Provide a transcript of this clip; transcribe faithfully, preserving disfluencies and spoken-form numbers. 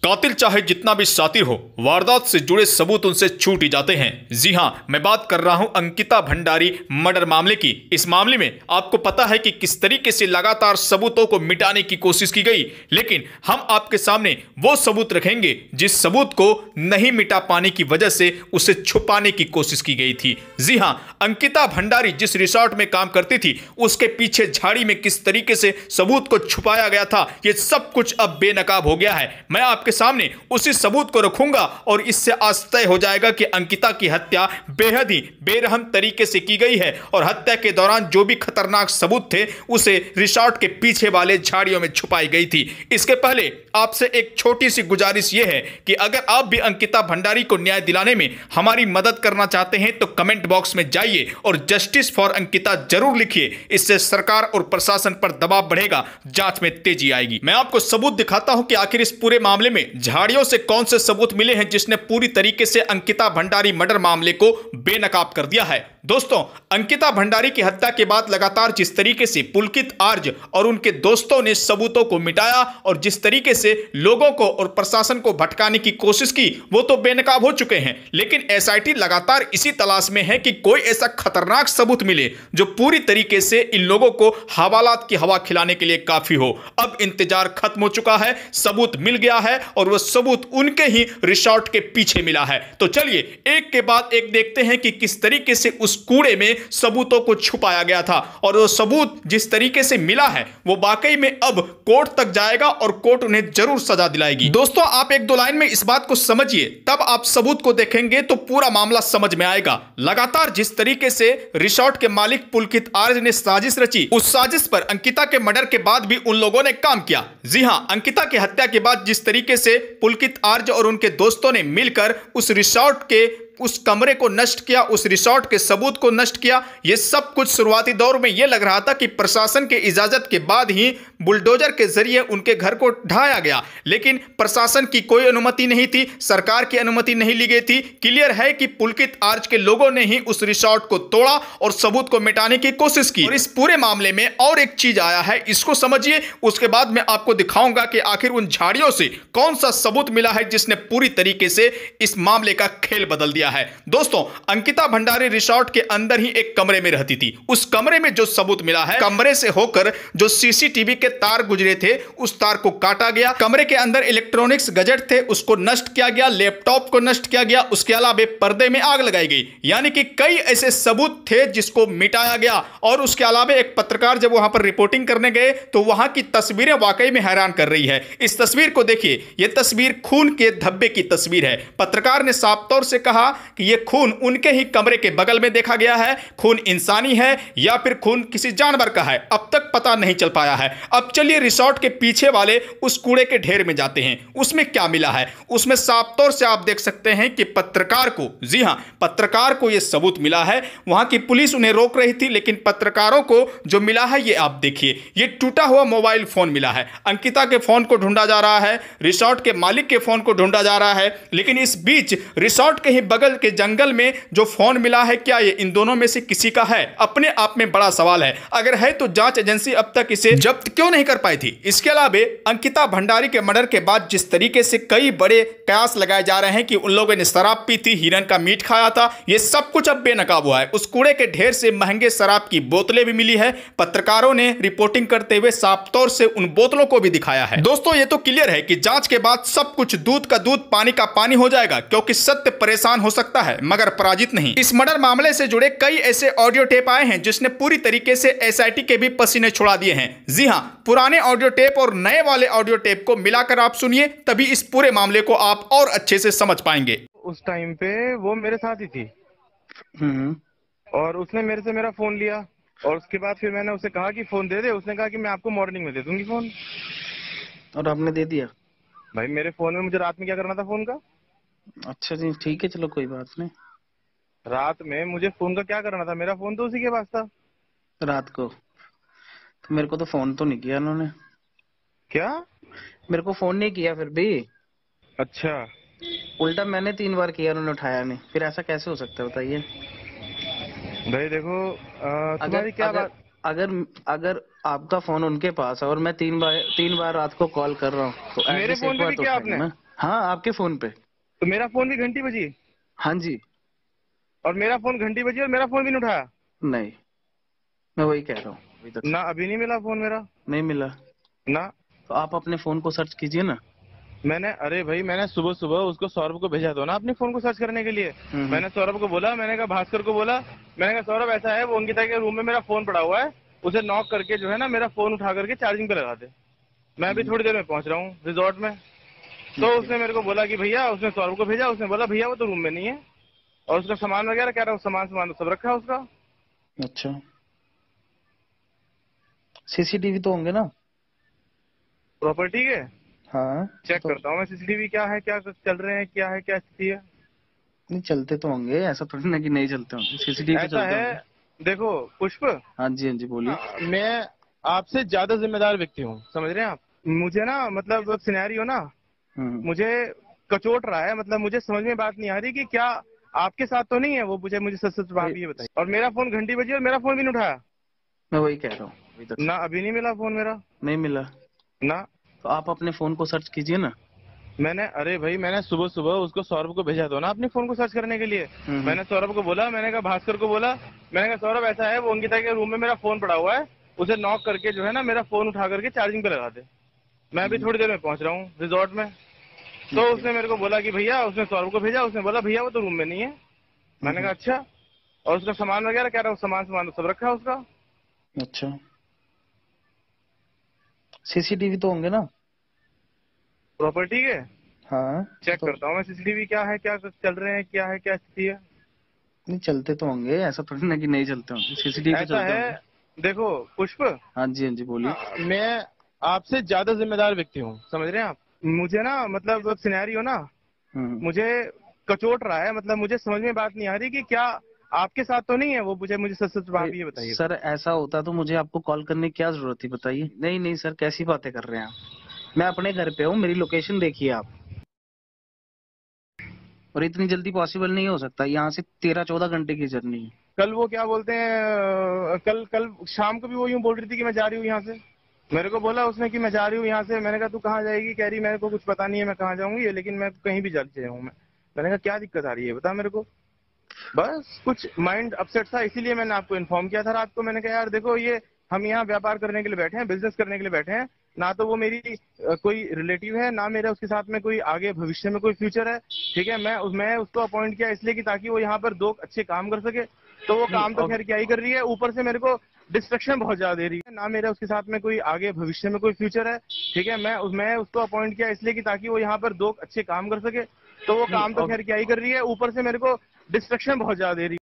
कातिल चाहे जितना भी शातिर हो, वारदात से जुड़े सबूत उनसे छूट ही जाते हैं। जी हां, मैं बात कर रहा हूं अंकिता भंडारी मर्डर मामले की। इस मामले में आपको पता है कि किस तरीके से लगातार सबूतों को मिटाने की कोशिश की गई, लेकिन हम आपके सामने वो सबूत रखेंगे जिस सबूत को नहीं मिटा पाने की वजह से उसे छुपाने की कोशिश की गई थी। जी हां, अंकिता भंडारी जिस रिसोर्ट में काम करती थी, उसके पीछे झाड़ी में किस तरीके से सबूत को छुपाया गया था, ये सब कुछ अब बेनकाब हो गया है। मैं आपके सामने उसी सबूत को रखूंगा और इससे आज तय हो जाएगा कि अंकिता की हत्या बेहद ही बेरहम तरीके से की गई है और हत्या के दौरान जो भी खतरनाक सबूत थे उसे रिसोर्ट के पीछे वाले झाड़ियों में छुपाई गई थी। इसके पहले आपसे एक छोटी सी गुजारिश यह है कि अगर आप भी अंकिता भंडारी को न्याय दिलाने में हमारी मदद करना चाहते हैं तो कमेंट बॉक्स में जाइए और जस्टिस फॉर अंकिता जरूर लिखिए। इससे सरकार और प्रशासन पर दबाव बढ़ेगा, जांच में तेजी आएगी। मैं आपको सबूत दिखाता हूं कि आखिर इस पूरे मामले में झाड़ियों से कौन से सबूत मिले हैं जिसने पूरी तरीके से अंकिता भंडारी मर्डर मामले को बेनकाब कर दिया है। दोस्तों, अंकिता भंडारी की हत्या के बाद लगातार जिस तरीके से पुलकित आर्य और उनके दोस्तों ने सबूतों को मिटाया और जिस तरीके से लोगों को और प्रशासन को भटकाने की कोशिश की, वो तो बेनकाब हो चुके हैं। लेकिन एसआईटी लगातार इसी तलाश में है कि कोई ऐसा खतरनाक सबूत मिले जो पूरी तरीके से इन लोगों को हवालात की हवा खिलाने के लिए काफी हो। अब इंतजार खत्म हो चुका है, सबूत मिल गया है और वह सबूत उनके ही रिसोर्ट के पीछे मिला है। तो चलिए एक के बाद एक देखते हैं कि किस तरीके से उस कूड़े में सबूतों को छुपाया गया था और वो सबूत जिस तरीके से मिला है वो वाकई में अब कोर्ट तक जाएगा और कोर्ट उन्हें जरूर सजा दिलाएगी। दोस्तों, आप एक दो लाइन में इस बात को समझिए, तब आप सबूत को देखेंगे तो पूरा मामला समझ में आएगा। लगातार जिस तरीके से रिसोर्ट के मालिक पुलकित आर्य ने साजिश रची, उस साजिश पर अंकिता के मर्डर के बाद भी उन लोगों ने काम किया। जी हां, अंकिता की हत्या के बाद जिस तरीके से पुलकित आर्य और उनके दोस्तों ने मिलकर उस रिसोर्ट के उस कमरे को नष्ट किया, उस रिसोर्ट के सबूत को नष्ट किया, यह सब कुछ शुरुआती दौर में यह लग रहा था कि प्रशासन के इजाजत के बाद ही बुलडोजर के जरिए उनके घर को ढाया गया, लेकिन प्रशासन की कोई अनुमति नहीं थी, सरकार की अनुमति नहीं ली गई थी। क्लियर है कि पुलकित आर्य के लोगों ने ही उस रिसोर्ट को तोड़ा और सबूत को मिटाने की कोशिश की। और इस पूरे मामले में और एक चीज आया है, इसको समझिए, उसके बाद मैं आपको दिखाऊंगा कि आखिर उन झाड़ियों से कौन सा सबूत मिला है जिसने पूरी तरीके से इस मामले का खेल बदल दिया है। दोस्तों, अंकिता भंडारी रिसोर्ट के अंदर ही एक कमरे में रहती थी। उस कमरे में जो सबूत मिला है, कमरे से होकर जो सीसीटीवी के तार गुजरे थे उस तार को काटा गया। कमरे के अंदर इलेक्ट्रॉनिक्स गैजेट थे, उसको नष्ट किया गया, लैपटॉप को नष्ट किया गया, उसके अलावा पर्दे में आग लगाई गई। यानी कि कई ऐसे सबूत थे जिसको मिटाया गया। और उसके अलावा एक पत्रकार जब वहां पर रिपोर्टिंग करने गए तो वहां की तस्वीरें वाकई में हैरान कर रही है। इस तस्वीर को देखिए, यह तस्वीर खून के धब्बे की तस्वीर है। पत्रकार ने साफ तौर से कहा कि यह खून उनके ही कमरे के बगल में देखा गया है। खून इंसानी है या फिर खून किसी जानवर का है, अब तक पता नहीं चल पाया है। अब चलिए रिसोर्ट के पीछे वाले उस कूड़े के ढेर में जाते हैं। उसमें क्या मिला है? उसमें साफ तौर से आप देख सकते हैं कि पत्रकार को, जी हां, पत्रकार को यह सबूत मिला है। वहां की पुलिस उन्हें रोक रही थी, लेकिन पत्रकारों को जो मिला है ये आप देखिए, ये टूटा हुआ मोबाइल फोन मिला है। अंकिता के फोन को ढूंढा जा रहा है, रिसोर्ट के मालिक के फोन को ढूंढा जा रहा है, लेकिन इस बीच रिसोर्ट के ही बगल के जंगल में जो फोन मिला है, क्या ये इन दोनों में से किसी का है? अपने आप में बड़ा सवाल है। अगर है तो जांच एजेंसी अब तक इसे जब्त क्यों नहीं कर पाई थी? इसके अलावा अंकिता भंडारी के मर्डर के बाद जिस तरीके से कई बड़े कयास लगाए जा रहे हैं कि उन लोगों ने शराब पी थी, हिरन का मीट खाया था, ये सब कुछ अब बेनकाब हुआ है। उस कूड़े के ढेर से महंगे शराब की बोतलें भी मिली है। पत्रकारों ने रिपोर्टिंग करते हुए साफ तौर से उन बोतलों को भी दिखाया है। दोस्तों, ये तो क्लियर है कि जांच के बाद सब कुछ दूध का दूध पानी का पानी हो जाएगा, क्योंकि सत्य परेशान हो सकता है मगर पराजित नहीं। इस मर्डर मामले से जुड़े कई ऐसे ऑडियो टेप आए हैं जिसने पूरी तरीके से एसआईटी के भी पसीने छुड़ा दिए हैं। जी हां, पुराने ऑडियो टेप और नए वाले ऑडियो टेप को मिलाकर आप सुनिए, तभी इस पूरे मामले को आप और अच्छे से समझ पाएंगे। उस टाइम पे वो मेरे साथ ही थी और उसने मेरे से मेरा फोन लिया और उसके बाद फिर मैंने उसे कहा कि फोन दे दे। उसने कहा कि मैं आपको मॉर्निंग में दे दूंगी फोन, और आपने दे दिया? भाई मेरे फोन में मुझे रात में क्या करना था फोन का? अच्छा जी, ठीक है, चलो कोई बात नहीं। रात में मुझे फोन का क्या करना था? मेरा फोन तो उसी के पास था। रात को तो मेरे को तो फोन तो नहीं किया उन्होंने। क्या? मेरे को फोन नहीं किया फिर भी। अच्छा, उल्टा मैंने तीन बार किया, उन्होंने उठाया नहीं। फिर ऐसा कैसे हो सकता है बताइए? भाई देखो, आ, तुम्हारी क्या अगर, बात? अगर अगर आपका फोन उनके पास है और मैं तीन बार तीन बार रात को कॉल कर रहा हूँ तो मेरे फोन पे भी क्या आपने? हाँ, आपके फोन पे। तो मेरा फोन भी घंटी बजी हाँ जी। और मेरा फोन घंटी बजी और मेरा फोन भी नहीं उठाया। नहीं, मैं वही कह रहा हूँ अभी तक। ना अभी नहीं मिला फोन मेरा। नहीं मिला। ना तो आप अपने फोन को सर्च कीजिए ना। मैंने अरे भाई मैंने सुबह सुबह उसको सौरभ को भेजा था ना अपने फोन को सर्च करने के लिए। हम्म। मैंने सौरभ को बोला, मैंने कहा भास्कर को बोला, मैंने कहा सौरभ ऐसा है वो अंकिता के रूम में मेरा फोन पड़ा हुआ है, उसे नॉक करके जो है ना मेरा फोन उठा करके चार्जिंग पे लगा दे। मैं अभी थोड़ी देर में पहुंच रहा हूँ रिजॉर्ट में। तो उसने मेरे को बोला कि भैया, उसने सौरभ को भेजा, उसने बोला भैया वो तो रूम में नहीं है और उसका सामान वगैरह कह रहा है, सामान सामान तो सब रखा है उसका। अच्छा, सीसीटीवी तो होंगे ना प्रॉपर्टी के? हाँ, चेक तो करता हूँ मैं सीसीटीवी क्या है, क्या चल रहे हैं, क्या है, क्या स्थिति है। नहीं चलते तो होंगे, ऐसा थोड़ी ना कि नहीं चलते होंगे, सीसीटीवी ऐसा चलते है, होंगे। देखो पुष्प, हाँ जी, हाँ जी, बोलिए। मैं आपसे ज्यादा जिम्मेदार व्यक्ति हूँ, समझ रहे हैं आप मुझे ना, मतलब सिनेरियो ना हम्म। मुझे कचोट रहा है, मतलब मुझे समझ में बात नहीं आ रही कि क्या आपके साथ तो नहीं है वो, मुझे मुझे सच सच बात ये बताइए। और मेरा फोन घंटी बजी और मेरा फोन भी नहीं उठाया। मैं वही कह रहा हूँ अभी तक। ना अभी नहीं मिला फोन मेरा। नहीं मिला। ना तो आप अपने फोन को सर्च कीजिए ना। मैंने अरे भाई मैंने सुबह सुबह उसको सौरभ को भेजा था ना अपने फोन को सर्च करने के लिए। हम्म। मैंने सौरभ को बोला, मैंने कहा भास्कर को बोला, मैंने कहा सौरभ ऐसा है वो अंकिता के रूम में मेरा फोन पड़ा हुआ है, उसे नॉक करके जो है ना मेरा फोन उठा करके चार्जिंग पे लगा दे। मैं अभी थोड़ी देर में पहुंच रहा हूँ रिजॉर्ट में। तो उसने मेरे को बोला कि भैया, उसने सौरभ को भेजा, उसने बोला भैया वो तो रूम में नहीं है। मैंने कहा अच्छा, और उसका सामान वगैरह कह रहा है, सामान सामान तो सब रखा है उसका। अच्छा, सीसीटीवी तो होंगे ना प्रॉपर्टी के? हाँ, चेक तो करता हूँ मैं सीसीटीवी क्या है, क्या चल रहे हैं, क्या है, क्या स्थिति है। नहीं चलते तो होंगे, ऐसा थोड़ी ना कि नहीं चलते होंगे, सीसीटीवी ऐसा चलते है, होंगे। देखो पुष्प, हाँ जी, हाँ जी, बोलिए। मैं आपसे ज्यादा जिम्मेदार व्यक्ति हूँ, समझ रहे हैं आप मुझे ना, मतलब सिनेरियो ना हम्म। मुझे कचोट रहा है, मतलब मुझे समझ में बात नहीं आ रही कि क्या आपके साथ तो नहीं है वो, मुझे मुझे सच सच बात ये बताइए। सर ऐसा होता तो मुझे आपको कॉल करने की क्या जरूरत थी, बताइए। नहीं नहीं सर, कैसी बातें कर रहे हैं आप। मैं अपने घर पे हूँ, मेरी लोकेशन देखिए आप। और इतनी जल्दी पॉसिबल नहीं हो सकता, यहाँ से तेरह चौदह घंटे की जर्नी है। कल वो क्या बोलते हैं, कल कल शाम को भी वो यूं बोल रही थी कि मैं जा रही हूँ यहाँ से। मेरे को बोला उसने कि मैं जा रही हूँ यहाँ से। मैंने कहा तू कहाँ जाएगी? कह रही मेरे को कुछ पता नहीं है मैं कहाँ जाऊंगी, लेकिन मैं कहीं भी जा जाऊँ मैं। मैंने कहा क्या दिक्कत आ रही है बता मेरे को। बस कुछ माइंड अपसेट था, इसीलिए मैंने आपको इन्फॉर्म किया था रात को। मैंने कहा यार देखो, ये हम यहाँ व्यापार करने के लिए बैठे हैं, बिजनेस करने के लिए बैठे हैं, ना तो वो मेरी अ, कोई रिलेटिव है, ना मेरा उसके साथ में कोई आगे भविष्य में कोई फ्यूचर है। ठीक है, मैं मैं उसको अपॉइंट किया इसलिए कि ताकि वो यहाँ पर दो अच्छे काम कर सके। तो वो काम तो खैर क्या ही कर रही है, ऊपर से मेरे को डिस्ट्रक्शन बहुत ज्यादा दे रही है, ना मेरा उसके साथ में कोई आगे भविष्य में कोई फ्यूचर है। ठीक है, मैं मैं उसको अपॉइंट किया इसलिए कि ताकि वो यहाँ पर दो अच्छे काम कर सके। तो वो काम तो खैर क्या ही कर रही है, ऊपर से मेरे को डिस्ट्रक्शन बहुत ज्यादा दे रही है।